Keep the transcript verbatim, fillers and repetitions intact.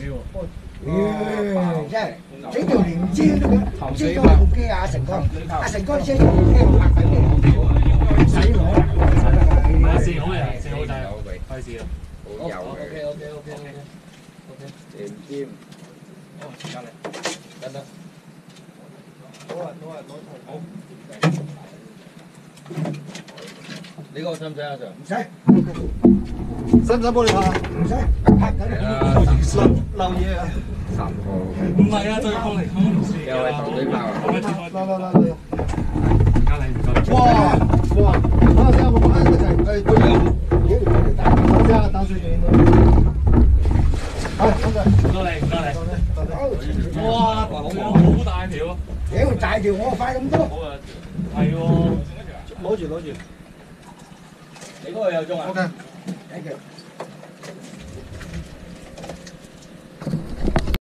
喎。真係整條連遮都咁，遮咗部機啊！成哥，阿成哥遮咗部機拍緊你，唔使我。 試好嘅，試好就係開始啦。 好有 OK OK OK OK OK。連尖。哦，隔離，等等。攞啊攞啊攞台好。呢個使唔使啊 Sir？ 唔使。使唔使幫你拍啊？唔使，拍緊漏漏嘢啊！十個。 唔係啊，對方嚟講有位頭隊炮啊！ 嚟嚟嚟嚟！ 唔該你，唔該。 哇哇！等下先，我拍一齊，誒對啊！等下等水先。係，多謝。 唔該你，唔該你。哇，好大條啊！ 屌大條，我快咁多。 好啊，係喎。 攞住攞住。 你嗰個有鐘啊 ？OK。 Thank you。